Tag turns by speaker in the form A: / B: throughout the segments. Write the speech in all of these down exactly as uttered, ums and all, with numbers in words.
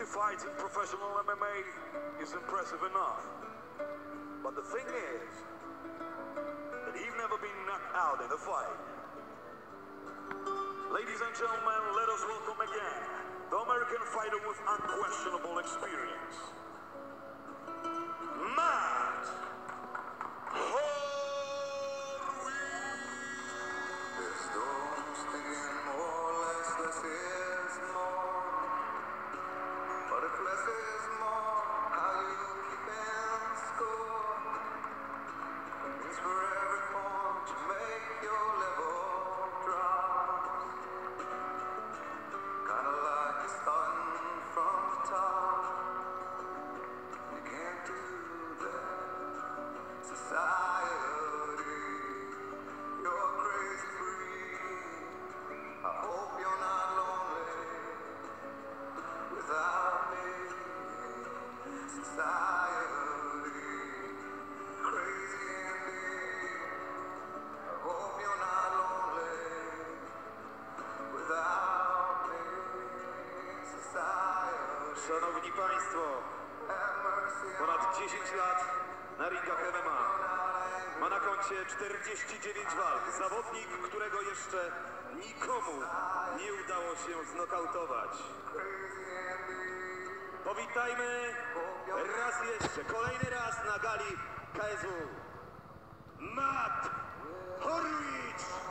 A: fights in professional M M A is impressive enough. But the thing is that he's never been knocked out in a fight. Ladies and gentlemen, let us welcome again the American fighter with unquestionable experience, Matt Holloway.
B: There's those thinking more, less, less is more. But if less is more, how you keeping score? It means for every point you make, your level drops. Kinda like you're starting from the top. You can't do that, society. You're crazy free. I hope you're not lonely without me. Society, crazy indeed. I hope you're not lonely without me. Society,
C: Szanowni Państwo,
B: have mercy on
C: ponad dziesięć lat na ringach M M A. Ma na koncie czterdzieści dziewięć walk. Zawodnik, którego jeszcze nikomu nie udało się znokautować. Powitajmy raz jeszcze, kolejny raz na gali K S W. Matt Holloway!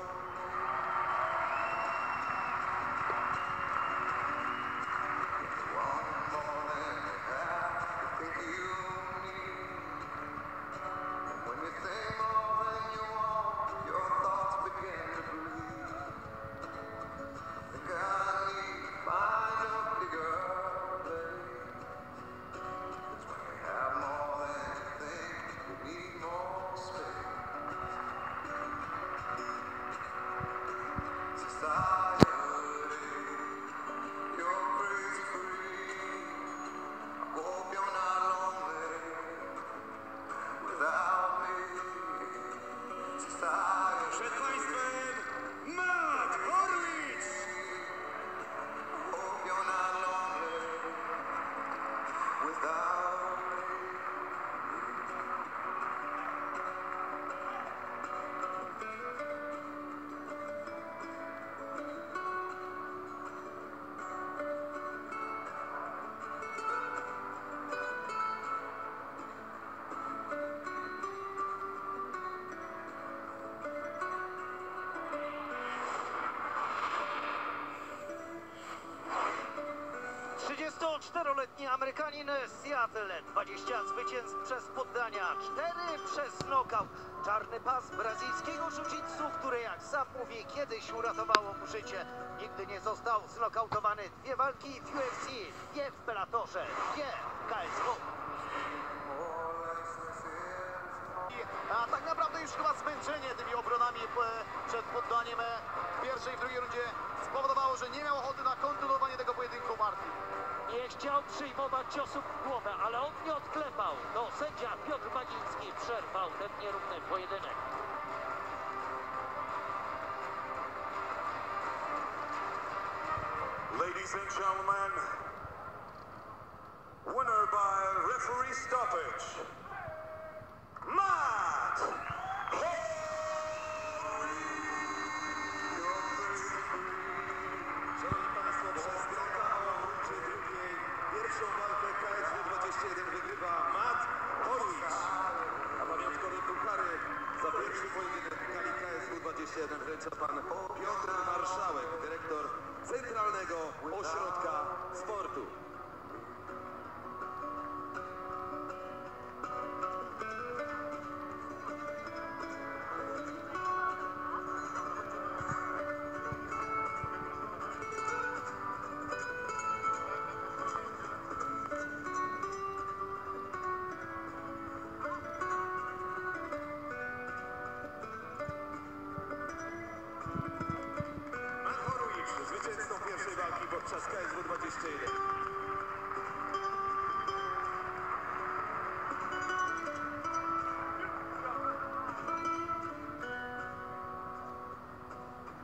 C: Przed Państwem Matt Holloway!
B: Hope you're not lonely without me.
D: trzydziestoczteroletni Amerykanin z Seattle, dwadzieścia zwycięstw przez poddania, cztery przez knockout. Czarny pas brazylijskiego jiu-jitsu, które jak sam mówi, kiedyś uratowało mu życie. Nigdy nie został znokautowany. Dwie walki w U F C, dwie w Bellatorze, dwie w K S W.
E: A tak naprawdę już chyba zmęczenie tymi obronami przed poddaniem w pierwszej i w drugiej rundzie spowodowało, że nie miał ochoty na kontynuowanie tego pojedynku Martin.
D: Nie chciał przyjmować ciosów w głowę, ale on nie odklepał. To sędzia Piotr Bagiński przerwał ten nierówny pojedynek.
A: Ladies and gentlemen, winner by referee stoppage, Matt Holloway.
C: Szanowni Państwo, przez knockout w rundzie drugiej pierwszą walkę K S W dwadzieścia jeden wygrywa Matt Holloway. A pamiątkowe puchary za pierwszy pojedynek w gali K S W dwadzieścia jeden wręcza pan Piotr Marszałek, dyrektor Centralnego Ośrodka Sportu. Zwycięzcą pierwszej walki podczas K S W dwadzieścia jeden.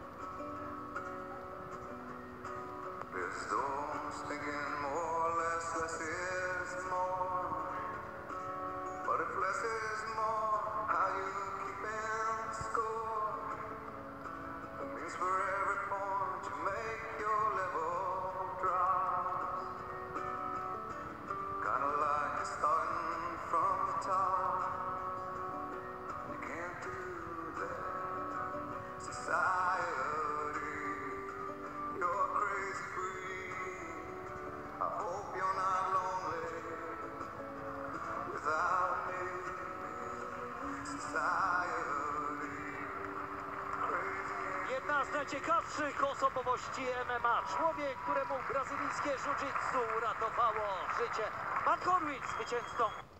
B: There's those thinking more or less less is more. But if less is more, how you keeping score? That means for every point you make, your level drops. Kinda like you're starting from the top. You can't do that. Society, you're crazy breed. I hope you're not lonely without me. Society, crazy.
D: Jedna z najciekawszych osobowości M M A. Człowiek, któremu brazylijskie jiu-jitsu uratowało życie. Matt Horwitz zwycięzcą.